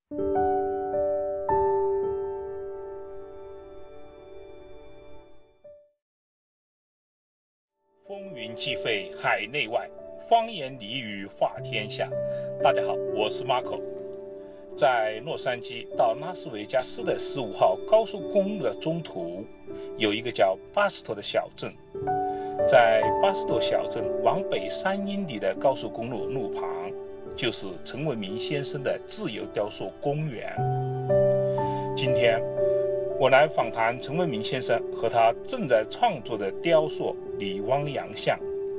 风云际会，海内外，方言俚语话天下。大家好，我是 Marco。在洛杉矶到拉斯维加斯的15号高速公路的中途，有一个叫巴斯托的小镇。在巴斯托小镇往北3英里的高速公路路旁，就是陈为民先生的自由雕塑公园。今天我来访谈陈为民先生和他正在创作的雕塑李汪洋像。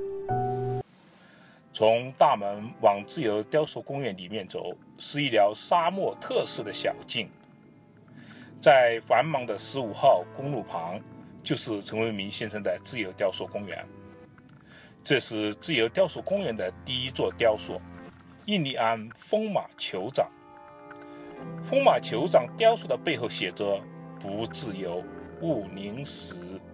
从大门往自由雕塑公园里面走，是一条沙漠特色的小径。在繁忙的15号公路旁，就是陈为民先生的自由雕塑公园。这是自由雕塑公园的第一座雕塑——印第安风马酋长。风马酋长雕塑的背后写着“不自由，勿宁死”。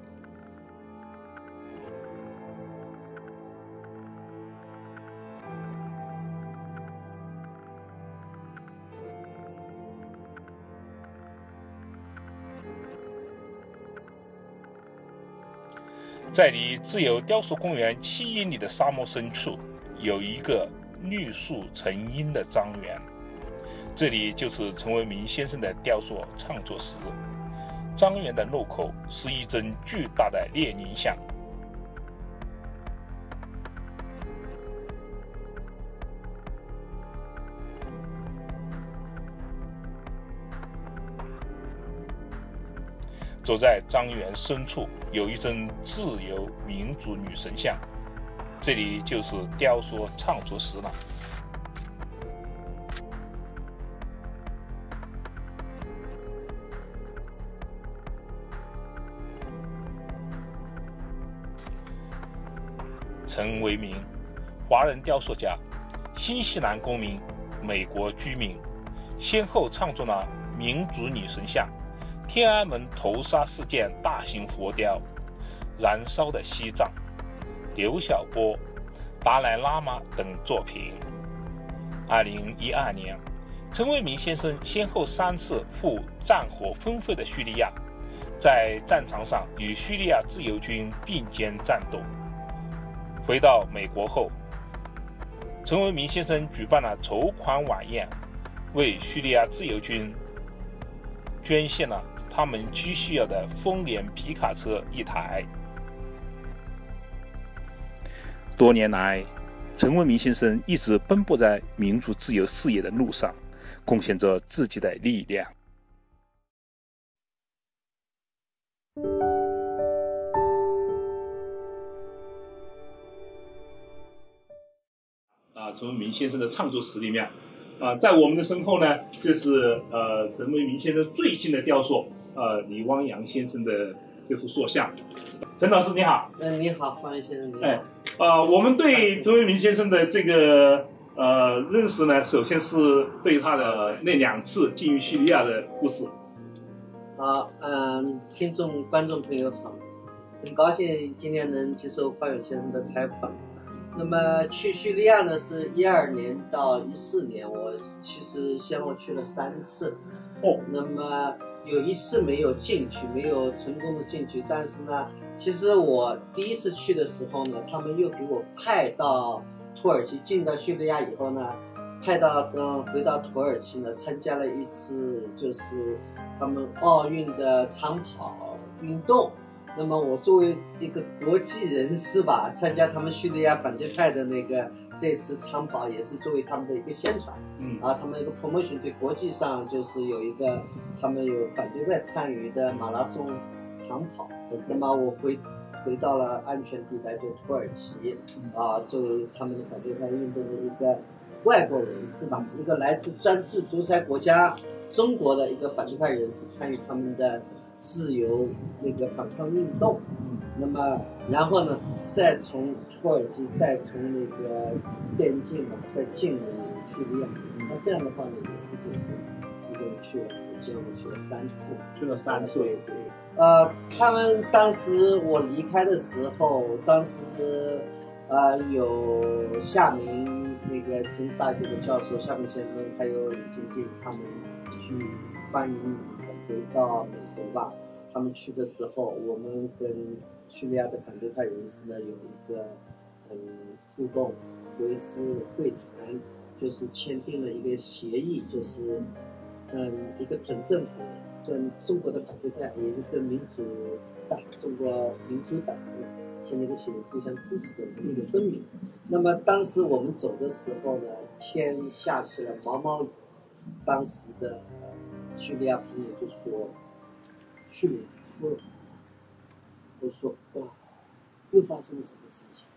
在离自由雕塑公园7英里的沙漠深处，有一个绿树成荫的庄园，这里就是陈为民先生的雕塑创作室。庄园的入口是一尊巨大的列宁像。走在庄园深处，有一尊自由民主女神像，这里就是雕塑创作室了。陈为民，华人雕塑家，新西兰公民，美国居民，先后创作了民主女神像、天安门屠杀事件大型佛雕、燃烧的西藏、刘晓波、达赖喇嘛等作品。2012年，陈为民先生先后3次赴战火纷飞的叙利亚，在战场上与叙利亚自由军并肩战斗。回到美国后，陈为民先生举办了筹款晚宴，为叙利亚自由军捐献了他们急需要的丰田皮卡车1台。多年来，陈为民先生一直奔波在民主自由事业的路上，贡献着自己的力量。陈为民先生的创作室里面，在我们的身后呢，就是陈为民先生最新的雕塑，李汪洋先生的这幅塑像。陈老师你好。 你好，方先生你好。 我们对陈为民先生的这个认识呢，首先是对他的那2次进入叙利亚的故事。 好，听众观众朋友好，很高兴今天能接受方勇先生的采访。那么去叙利亚呢，是12年到14年，我其实先后去了3次。那么有1次没有进去，没有成功的进去，但是呢，其实我第1次去的时候呢，他们又给我派到土耳其，进到叙利亚以后呢，派到回到土耳其呢，参加了一次就是他们奥运的长跑运动。那么我作为一个国际人士吧，参加他们叙利亚反对派的这次长跑，也是作为他们的一个宣传。他们一个 promotion 对国际上就是有一个他们有反对派参与的马拉松长跑。那么我回到了安全地带，就土耳其作为他们的反对派运动的一个外国人士吧，一个来自专制独裁国家中国的一个反对派人士，参与他们的自由反抗运动。那么然后呢，再从土耳其再从边境再进入叙利亚。那这样的话呢，也是就是一共去了3次。 去了3次。 对。他们当时我离开的时候，当时有夏明那个城市大学的教授夏本先生，还有李金进他们去欢迎回到美国吧。他们去的时候，我们跟叙利亚的反对派人士呢有一个互动，有一次会谈，就是签订了一个协议，就是一个准政府跟中国的反对派，也是跟民主党、中国民主党签了一个协议，互相支持的一个声明。那么当时我们走的时候呢，天下起了毛毛雨，当时的叙利亚朋友就说叙利亚哭了。我说哇，又发生了什么事情？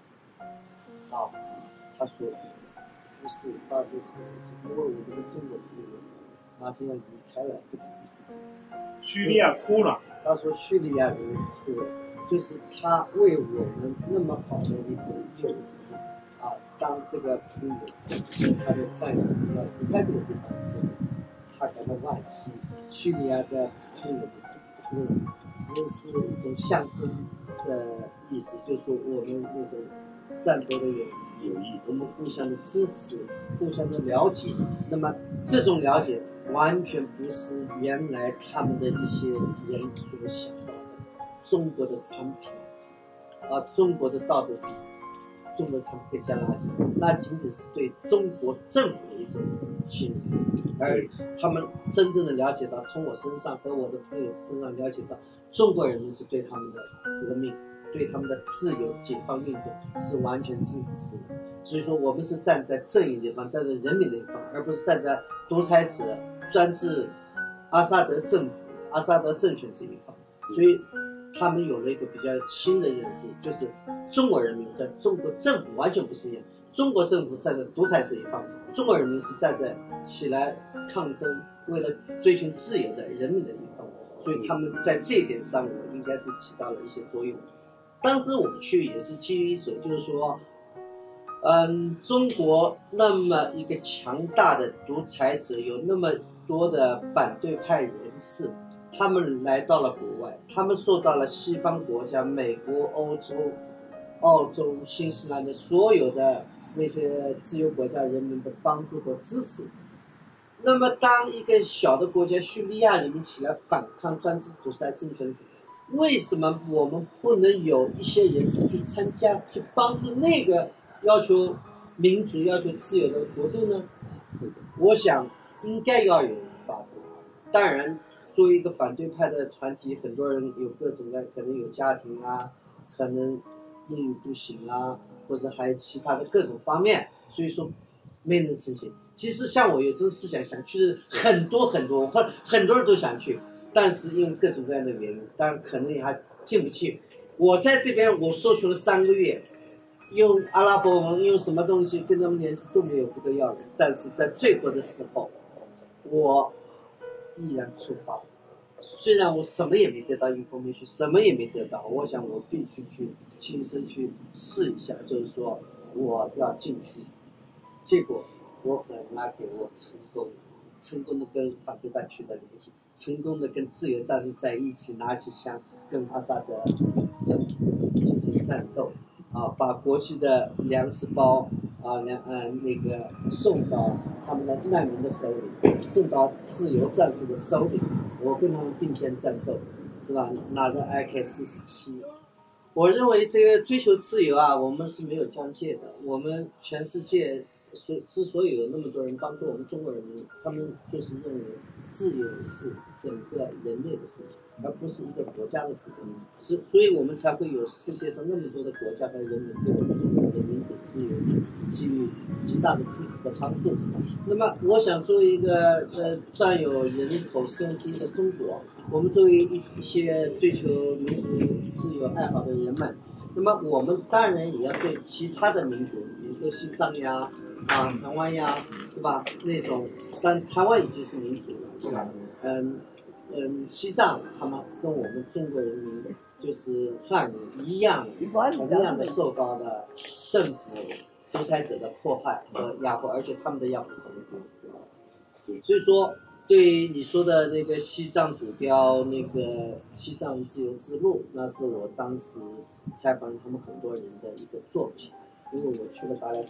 他说不是发生什么事情，因为我们的中国朋友马上要离开了这个地方。 叙利亚哭了。 他说叙利亚人哭了，就是他为我们那么好的一种友谊当这个朋友他的战友要离开这个地方时，他感到惋惜。叙利亚的朋友也是一种象征的意思，就是说我们那种战斗的友谊，我们互相的支持，互相的了解。那么这种了解完全不是原来他们的一些人所想到的中国的产品中国的道德品，中国的产品加垃圾，那仅仅是对中国政府的一种信任。而他们真正的了解到，从我身上和我的朋友身上了解到，中国人民是对他们的革命，对他们的自由解放运动是完全支持的。所以说我们是站在正义的一方，站在人民的一方，而不是站在独裁者专制阿萨德政府、阿萨德政权这一方。所以他们有了一个比较新的认识，就是中国人民和中国政府完全不是一样。中国政府站在独裁这一方，中国人民是站在起来抗争，为了追寻自由的人民的一方。所以他们在这一点上，我应该是起到了一些作用。当时我们去也是基于一种，就是说，中国那么一个强大的独裁者，有那么多的反对派人士，他们来到了国外，他们受到了西方国家、美国、欧洲、澳洲、新西兰的所有的那些自由国家人民的帮助和支持。那么当一个小的国家叙利亚人民起来反抗专制独裁政权时，为什么我们不能有一些人士去参加，去帮助那个要求民主、要求自由的活动呢？我想应该要有人发生。当然作为一个反对派的团体，很多人有各种的，可能有家庭可能英语不行或者还有其他的各种方面，所以说没能成行。其实像我有这个思想，想去的很多人都想去，但是因为各种各样的原因，当然可能也还进不去。我在这边我受训了3个月，用阿拉伯文用什么东西跟他们联系都没有不得要领，但是在最后的时候我依然出发。虽然我什么也没得到information，什么也没得到，我想我必须去亲身去试一下，就是说我要进去。结果我很 lucky， 我成功的跟反对派取得联系，成功的跟自由战士在一起，拿起枪跟阿萨德政府进行战斗把国际的粮食包那个送到他们的难民的手里，送到自由战士的手里，我跟他们并肩战斗，是吧？拿着 AK-47。我认为这个追求自由我们是没有疆界的。我们全世界之所以有那么多人帮助我们中国人民，他们就是认为自由是整个人类的事情，而不是一个国家的事情。所以我们才会有世界上那么多的国家和人民对我们中国的民主自由给予极大的支持的帮助。那么我想作为一个占有人口4分之一的中国，我们作为一些追求民主自由爱好的人们，那么我们当然也要对其他的民族，比如说西藏台湾是吧？那种，但台湾已经是民主了，是吧？西藏他们跟我们中国人民就是汉人一样，同样的受到了政府独裁者的迫害和压迫，而且他们的压迫很多。所以说，对你说的那个西藏主雕，那个西藏自由之路，那是我当时采访他们很多人的一个作品，因为我去了达赖萨拉。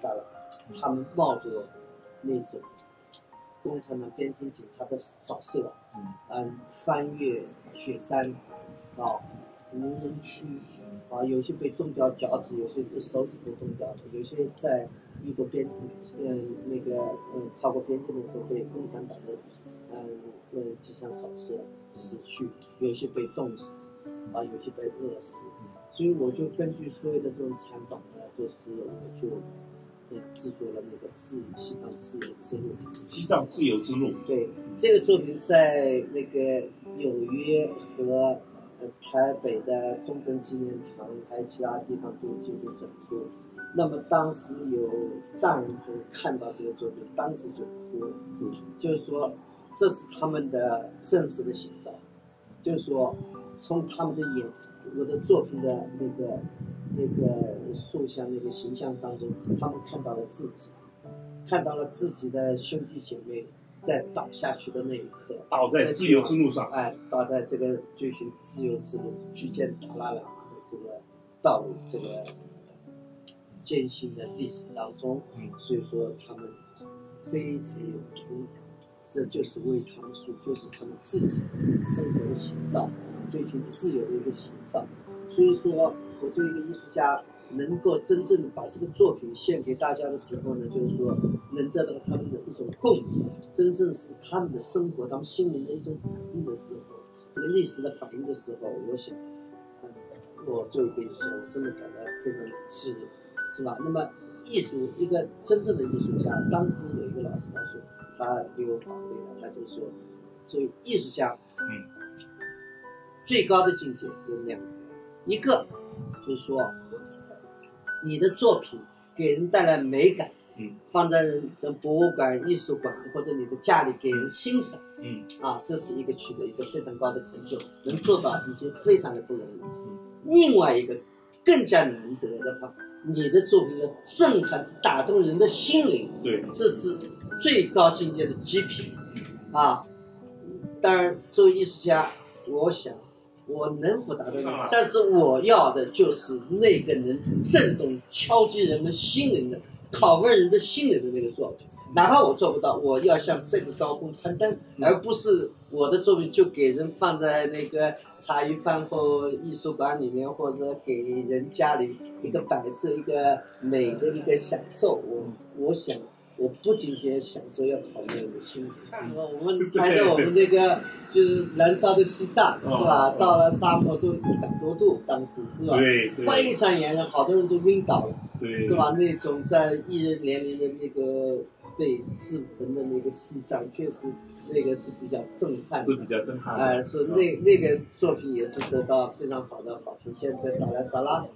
他们冒着那种共产党边境警察的扫射，翻越雪山，无人区，有些被冻掉脚趾，有些手指都冻掉了，有些在遇过跨过边境的时候被共产党的机枪扫射死去，有些被冻死，有些被饿死，所以我就根据所有的这种采访呢，就是我就制作了那个西藏自由之路。 西藏自由之路。 对，这个作品在那个纽约和台北的中正纪念堂还有其他地方都进行展出。那么当时有藏人朋友看到这个作品，当时就哭了，就是说这是他们的真实的写照，就是说从他们的我的作品的那个塑像那个形象当中，他们看到了自己，看到了自己的兄弟姐妹在倒下去的那一刻， 倒在自由之路上， 倒在这个追寻自由之路、居见达赖喇嘛的这个道路、这个艰辛的历史当中，所以说他们非常有同感，这就是为他们说，就是他们自己生活的写照，追寻自由的一个写照。所以说，我作为一个艺术家，能够真正的把这个作品献给大家的时候呢，就是说能得到他们的一种共鸣，真正是他们的生活、他们心灵的一种反应的时候，这个历史的反应的时候，我想，我作为一个艺术家，我真的感到非常的激动，是吧？那么艺术，一个真正的艺术家，当时有一个老师他说，他给我反馈了，他就说，作为艺术家，最高的境界有两个，一个就是说，你的作品给人带来美感，放在人的博物馆、艺术馆或者你的家里给人欣赏，这是一个取得一个非常高的成就，能做到已经非常的不容易。另外一个更加难得的话，你的作品要震撼、打动人的心灵， 对， 这是最高境界的极品，当然，作为艺术家，我想我能否达到呢？但是我要的就是那个能震动、敲击人们心灵的、拷问人的心灵的那个作品。哪怕我做不到，我要向这个高峰攀登，而不是我的作品就给人放在那个茶余饭后艺术馆里面，或者给人家里一个摆设、一个美的一个享受。我想。我不仅仅享受，要考虑人的心理。我们拍的我们那个就是燃烧的西藏，是吧？到了沙漠都100多度，当时是吧？ 对， 非常炎热，好多人都晕倒了， 对， 是吧？那种在艺人连连的那个被制焚的那个西藏，确实那个是比较震撼， 是比较震撼。 所以那个作品也是得到非常好的好评，现在达赖萨拉。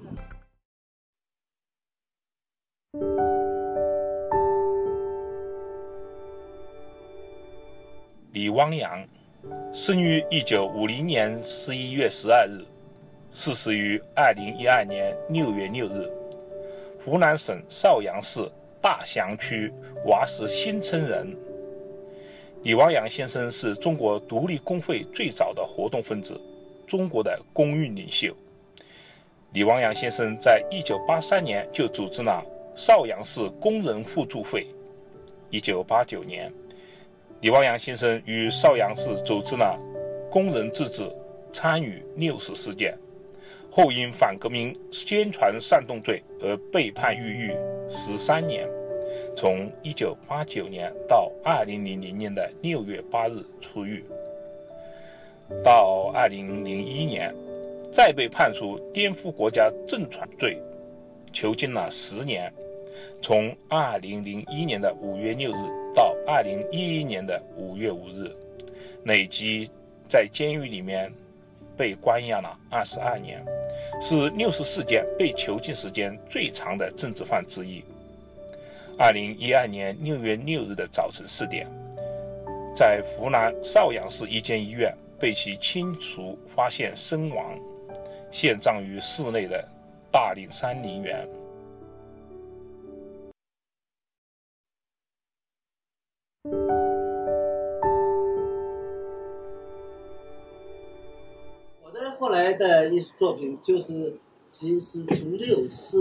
李汪洋生于1950年11月12日，逝世于2012年6月6日，湖南省邵阳市大祥区娃石新村人。李汪洋先生是中国独立工会最早的活动分子，中国的工运领袖。李汪洋先生在1983年就组织了邵阳市工人互助会。1989年，李汪洋先生于邵阳市组织了工人自治，参与60事件，后因反革命宣传煽动罪而被判入狱13年，从1989年到2000年的6月8日出狱，到2001年再被判处颠覆国家政权罪，囚禁了10年，从2001年的5月6日到2011年的5月5日，累计在监狱里面被关押了22年，是60事件被囚禁时间最长的政治犯之一。2012年6月6日的早晨4点，在湖南邵阳市一间医院被其亲属发现身亡，现葬于市内的大岭山陵园。 我的后来的艺术作品就是，其实从6次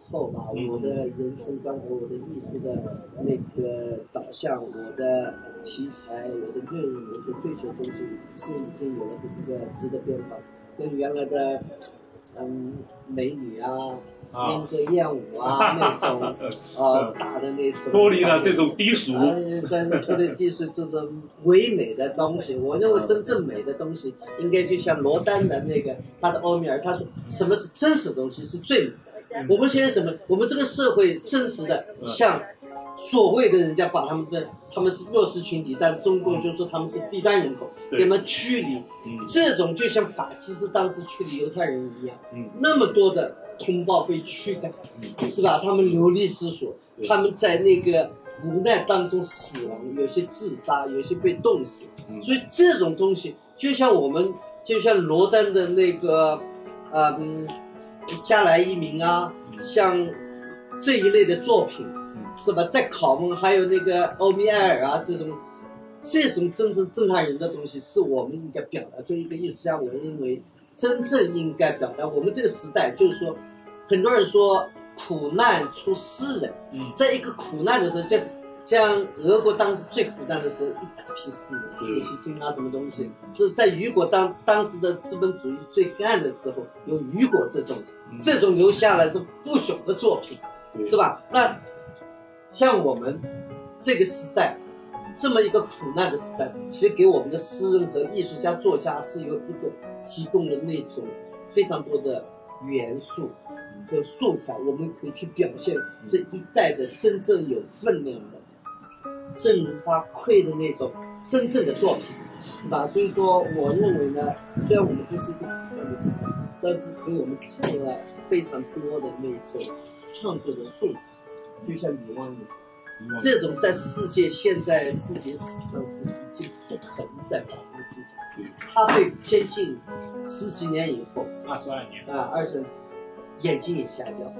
后吧，我的人生观和我的艺术的那个导向，我的题材，我的内容，我的追求东西是已经有了一个质的变化，跟原来的美女啊。莺歌燕舞啊，那种大的那种， 脱离了这种低俗， 但是脱离低俗就是唯美的东西。我认为真正美的东西，应该就像罗丹的那个他的欧米尔，他说什么是真实的东西是最美的。我们现在什么？我们这个社会真实的，像所谓的人家把他们是弱势群体，但中共就说他们是低端人口，给他们驱离。这种就像法西斯当时驱离犹太人一样，那么多的同胞被驱赶，是吧？他们流离失所，他们在那个无奈当中死亡，有些自杀，有些被冻死。所以这种东西，就像罗丹的那个加莱移民啊，像这一类的作品，是吧？在拷问还有那个欧米埃尔啊，这种真正震撼人的东西，是我们应该表达。作为一个艺术家，我认为真正应该表达。我们这个时代，就是说，很多人说苦难出诗人，在一个苦难的时候，像俄国当时最苦难的时候，一大批诗人，铁西辛啊，什么东西，是在雨果当时的资本主义最黑暗的时候，有雨果这种留下了这不朽的作品，是吧？那像我们这个时代，这么一个苦难的时代，其实给我们的诗人和艺术家、作家是有一个提供了那种非常多的元素和素材，我们可以去表现这一代的真正有分量的、振聋发聩的那种真正的作品，是吧？所以说，我认为呢，虽然我们这是一个苦难的时代，但是给我们提供了非常多的那种创作的素材，就像李旺阳，这种在现在世界史上是已经不可能再发生的事情。他被监禁10几年以后 ，22年 ，20年，眼睛也瞎掉，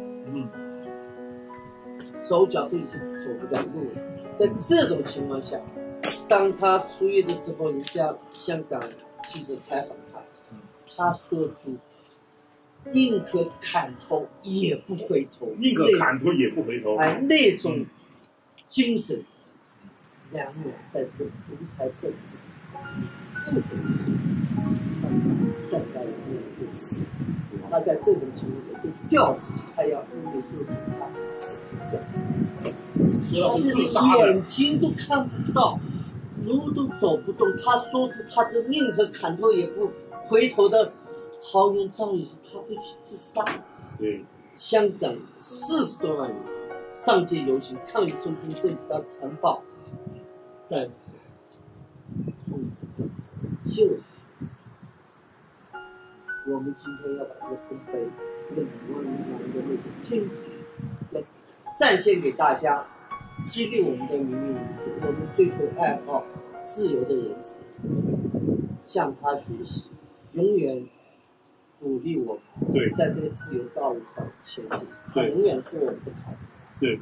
手脚都已经走不了路了。在这种情况下，当他出狱的时候，人家香港记者采访他，他说出宁可砍头也不回头， 宁可砍头也不回头。 那种精神，两人在这个独裁政府不可能带来的那个死。他在这种情况下就吊死，他要因为说是他自己吊死，自己眼睛都看不到，路都走不动。他说出他这宁可砍头也不回头的豪言壮语，他会去自杀。 对， 香港40多万人上街游行抗议中共政府的残暴，但是中共政府就是我们今天要把这个丰碑，这个李旺阳的那种精神来展现给大家，激励我们的民营人士，我们追求爱好自由的人士向他学习，永远鼓励我们在这个自由道路上前进，他永远是我们的楷模。 对。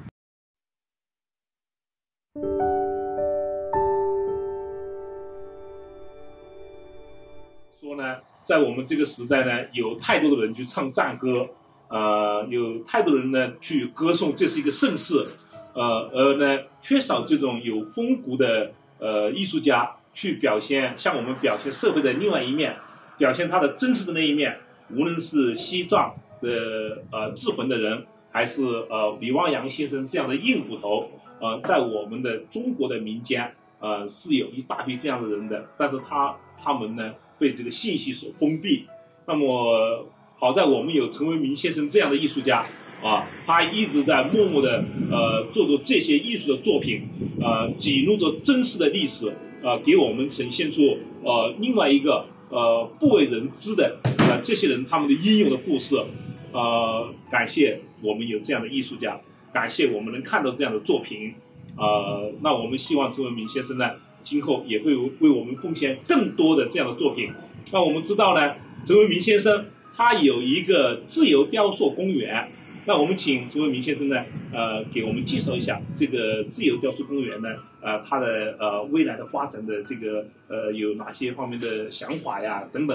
说呢，在我们这个时代呢，有太多的人去唱战歌，有太多人呢去歌颂这是一个盛世，而呢缺少这种有风骨的艺术家去表现，像我们表现社会的另外一面，表现他的真实的那一面。无论是西藏的智魂的人，还是李旺阳先生这样的硬骨头，在我们的中国的民间，是有一大批这样的人的，但是他们呢被这个信息所封闭。那么好在我们有陈为民先生这样的艺术家他一直在默默的做这些艺术的作品，记录着真实的历史，给我们呈现出另外一个不为人知的这些人他们的英勇的故事。感谢我们有这样的艺术家，感谢我们能看到这样的作品。那我们希望陈为民先生呢，今后也会为我们贡献更多的这样的作品。那我们知道呢，陈为民先生他有一个自由雕塑公园。那我们请陈为民先生呢，给我们介绍一下这个自由雕塑公园呢，它的未来的发展的这个有哪些方面的想法呀等等。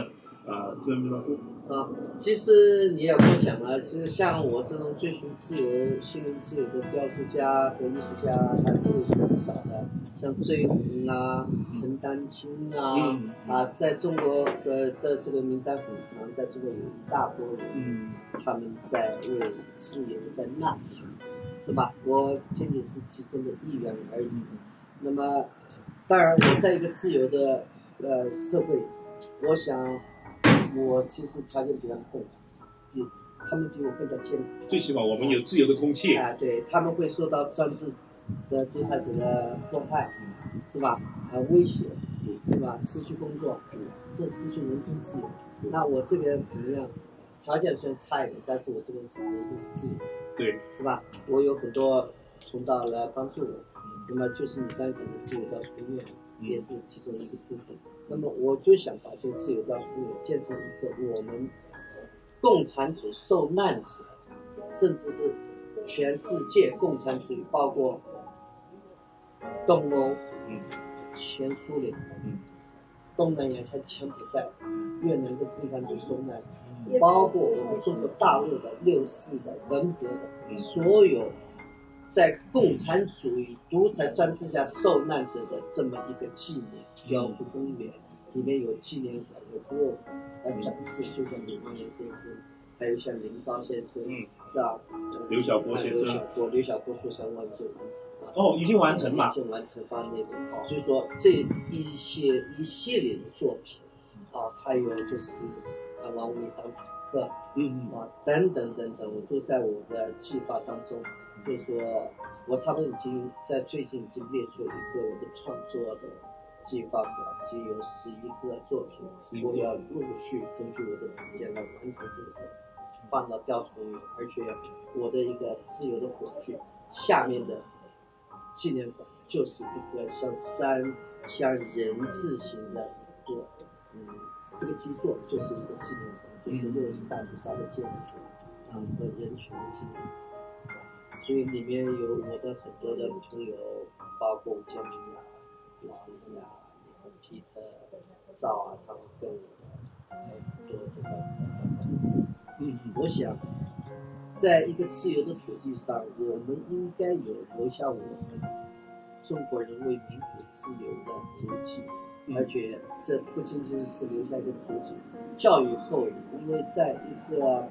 这位老师。 其实你也分享了，其实像我这种追寻自由、心灵自由的雕塑家和艺术家还是为数不少的，像追龙啊、陈丹青啊，在中国的这个名单很长，在中国有一大波人，他们在为自由在呐喊，是吧？我仅仅是其中的一员而已。那么，当然我在一个自由的社会，我想。我其实条件比他们更好，他们比我更加艰苦。 最起码我们有自由的空气。 对，他们会受到专制的独裁者的迫害，是吧？威胁，是吧？失去工作，失去人身自由。那我这边怎么样？条件虽然差一点，但是我这边是人身是自由， 对， 是吧？我有很多同道来帮助我，那么就是你刚才讲的自由雕塑公园，也是其中一个部分。那么我就想把这个自由雕塑公园建成一个我们共产主义受难者，甚至是全世界共产主义，包括东欧、前苏联、东南亚像柬埔寨、越南的共产主义受难，包括我们中国大陆的64的文革的所有在共产主义独裁专制下受难者的这么一个纪念雕塑公园，里面有纪念馆、有博物馆来展示，就像李光阳先生，还有像林昭先生，是吧？ 刘晓波先生， 刘晓波说想我已经完成了。 已经完成了， 已经完成放那边。所以说这一系列的作品，还有就是王维当坦克，等等，我都在我的计划当中。就是说我差不多已经在最近已经列出一个我的创作的计划表，已经有11个作品，我要陆续根据我的时间来完成这个，放到雕塑公园，而且我的一个自由的火炬下面的纪念馆就是一个像山像人字形的一个，这个基座就是一个纪念馆，就是60大屠杀的建筑，和人权的纪念馆。所以里面有我的很多的朋友，包括吴建民老林皮特、赵他们跟我的很多这个支持。我想，在一个自由的土地上，我们应该留下我们中国人为民主自由的足迹，而且这不仅仅是留下一个足迹，教育后人，因为在一个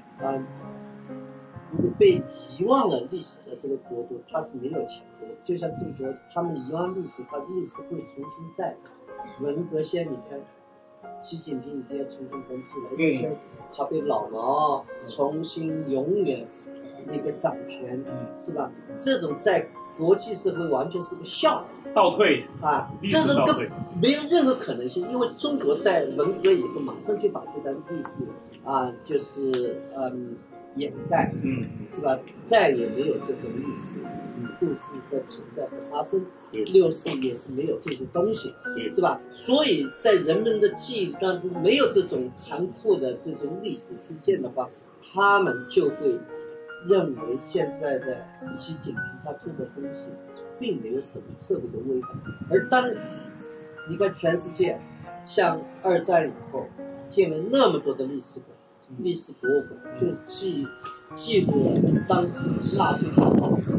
一个被遗忘了历史的这个国度，它是没有前途的。就像中国，他们遗忘历史，它历史会重新再来。文革先你看，习近平已经要重新登基了，因为他被老毛重新永远那个掌权，是吧？这种在国际社会完全是个笑话， 倒退这种根本没有任何可能性，因为中国在文革以后马上就把这段历史就是掩盖，是吧？再也没有这个历史故事的存在和发生。64也是没有这些东西，是吧？所以在人们的记忆当中没有这种残酷的这种历史事件的话，他们就会认为现在的习近平他做的东西并没有什么特别的危害。而当你看全世界像2战以后建了那么多的历史博物馆，就记录了当时纳粹党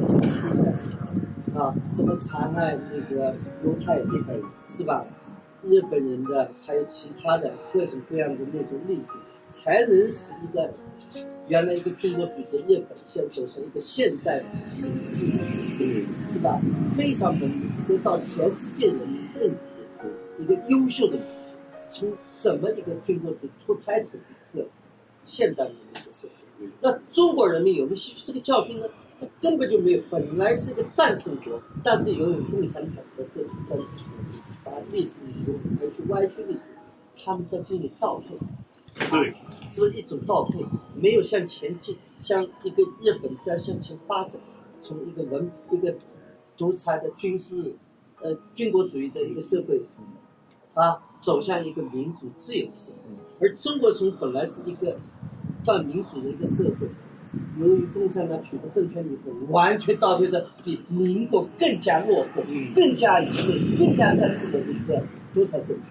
怎么残害那个犹太人，是吧？日本人的还有其他的各种各样的那种历史，才能使一个原来一个军国主义的日本现走向一个现代民主，是吧？非常文明，得到全世界人民认可的一个优秀的民族，从怎么一个军国主义脱胎成一个现代文明的社会。那中国人民有没有吸取这个教训呢？他根本就没有，本来是一个战胜国，但是由于共产党的这种专制统治，把历史而去歪曲历史，他们在经历倒退，是不是一种倒退？没有向前进，像一个日本在向前发展，从一个独裁的军国主义的一个社会，走向一个民主自由的社会，而中国从本来是一个半民主的一个社会。由于共产党取得政权以后，完全倒退的比民国更加落后、更加愚昧、更加专制的一个独裁政权。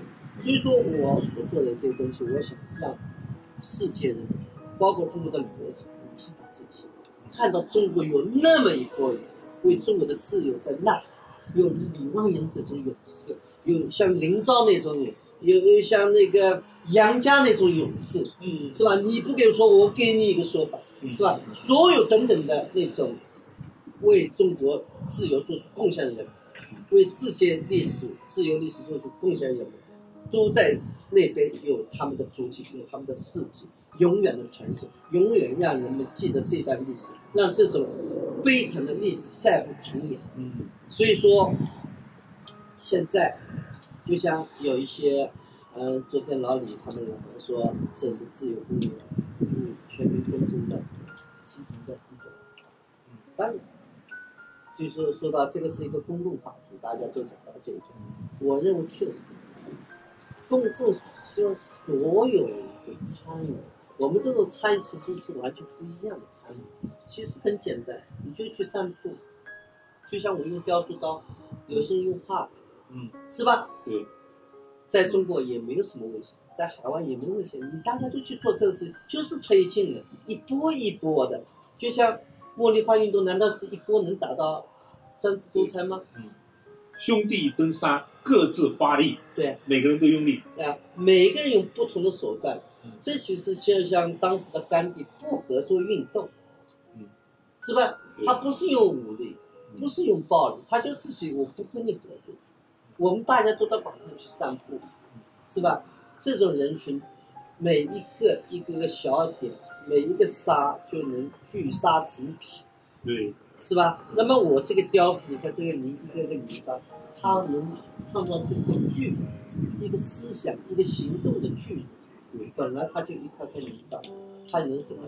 所以说我所做的这些东西，我想让世界人，包括中国的旅游者看到这些，看到中国有那么一波人为中国的自由在呐喊，有李旺阳这种勇士，有像林昭那种人，有像那个杨家那种勇士，是吧？你不给我说，我给你一个说法，是吧？所有等等的那种为中国自由做出贡献的人，为世界历史、自由历史做出贡献的人，都在那边有他们的足迹，有他们的事迹，永远的传承，永远让人们记得这段历史，让这种悲惨的历史再不重演。所以说，现在就像有一些，昨天老李他们说这是自由公园，是全民公正的、基层的一种。当然，就是说到这个是一个公共话题，大家都讲到这一点，我认为确实。公正希望所有人会参与，我们这种参与程度是完全不一样的参与。其实很简单，你就去散步，就像我用雕塑刀，有些人用画，是吧？ 对， 在中国也没有什么危险，在海外也没有危险，你大家都去做这个事情，就是推进的，一波一波的。就像茉莉花运动，难道是一波能达到专制独裁吗？ 兄弟登山，各自发力， 对， 每个人都用力， 每个人用不同的手段，这其实就像当时的甘地不合作运动，是吧？他不是用武力，不是用暴力，他就自己我不跟你合作，我们大家都到广场去散步，是吧？这种人群，每一个一个小点，每一个沙就能聚沙成塔， 对， 是吧？那么我这个雕塑，你看这个泥一个个泥巴，它能创造出一个巨，一个思想，一个行动的巨人。本来它就一块块泥巴，它能什么？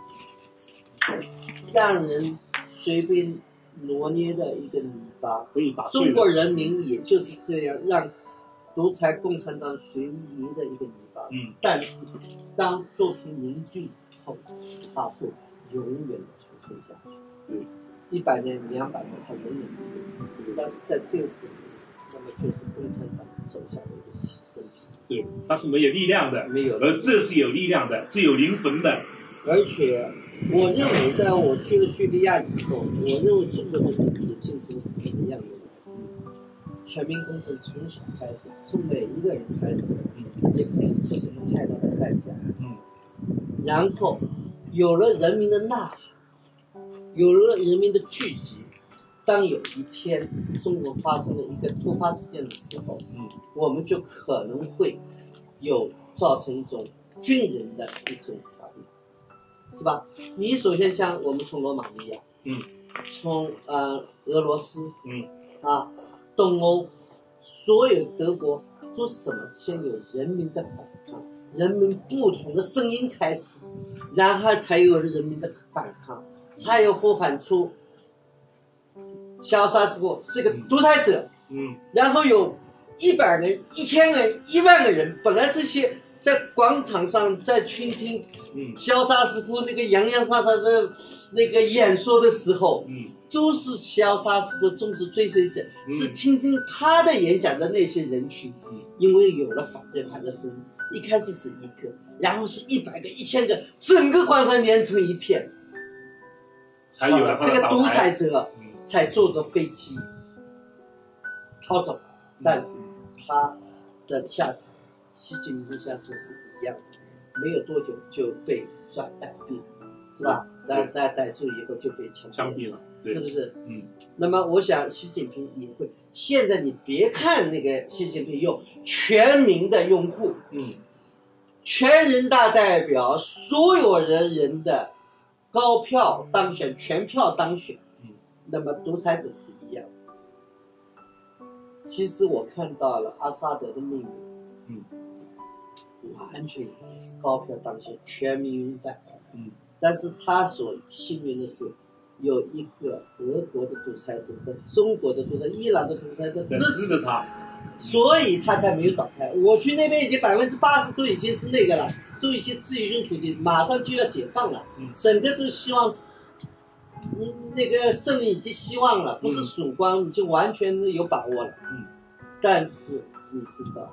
让人随便挪捏的一个泥巴， 可以打碎了。 中国人民也就是这样让独裁共产党随泥的一个泥巴。但是当作品凝聚以后，它会永远的传承下去。100年、200年，它永远不会。但是在这个时候，那么就是共产党手下的一个牺牲品。 对，它是没有力量的， 没有， 而这是有力量的，是有灵魂的。 而且，我认为在我去了叙利亚以后，我认为中国的民主精神是什么样的？全民公正从小开始，从每一个人开始，也不付出什么太大的代价。然后有了人民的呐喊，有了人民的聚集，当有一天中国发生了一个突发事件的时候，我们就可能会有造成一种军人的一种反应，是吧？你首先像我们从罗马尼亚，从俄罗斯，东欧，所有德国都是什么？先有人民的反抗，人民不同的声音开始，然后才有人民的反抗，才有呼喊出小沙师傅是个独裁者，然后有100人、1000人、10000个人，本来这些在广场上在倾听萧沙师傅那个洋洋洒洒的那个演说的时候，都是萧沙师傅忠实追随者，是倾听他的演讲的那些人群，因为有了反对派的声音，一开始是一个，然后是100个、1000个，整个广场连成一片， 才有了这个独裁者才坐着飞机逃走，但是他的下场，习近平的下场是一样的，没有多久就被逮毙，是吧？逮住以后就被枪毙了，是不是？那么我想习近平也会。现在你别看那个习近平有全民的拥护，全人大代表所有人的高票当选，全票当选，那么独裁者是一样。其实我看到了阿萨德的命运，完全也是高票当选，全民拥戴，但是他所幸运的是，有一个俄国的独裁者和中国的独裁者、伊朗的独裁者支持他，所以他才没有倒台。我去那边已经80%都已经是那个了，都已经自由用土地，马上就要解放了，整个都希望你那个胜利已经希望了，不是曙光，已经完全有把握了。但是你知道，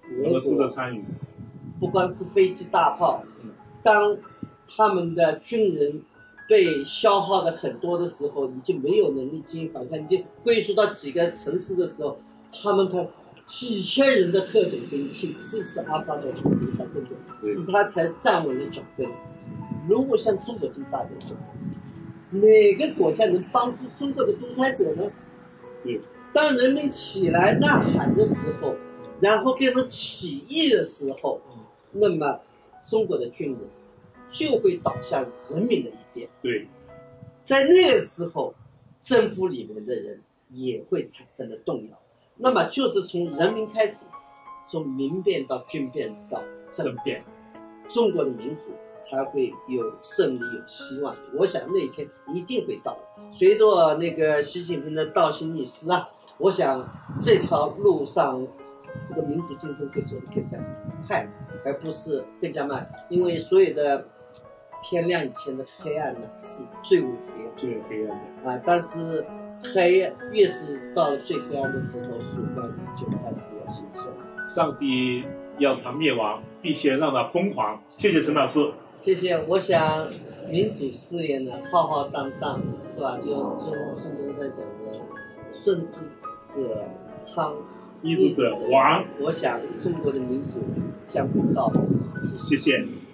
俄罗斯的参与， 不光是飞机大炮，当他们的军人被消耗的很多的时候，已经没有能力进行反抗，已经归属到几个城市的时候，他们派几千人的特种兵去支持阿萨德独裁政权，使他才站稳了脚跟。如果像中国这么大的国家，哪个国家能帮助中国的独裁者呢？ 对， 当人民起来呐喊的时候，然后变成起义的时候，那么中国的军人就会倒向人民的一边。 对， 在那个时候，政府里面的人也会产生了动摇。那么就是从人民开始，从民变到军变到政变，中国的民主才会有胜利、有希望。我想那一天一定会到。随着那个习近平的倒行逆施啊，我想这条路上，这个民主进程会走得更加快，而不是更加慢。因为所有的天亮以前的黑暗呢，是最为黑暗、 最黑暗的啊。但是越是到了最黑暗的时候，曙光就开始要显现。 上帝要他灭亡，必先让他疯狂。谢谢陈老师。 谢谢。我想民主事业呢，浩浩荡荡，是吧？就孙中山讲的“顺治者昌， 逆之者亡”。 我想中国的民主将会到来。 谢谢。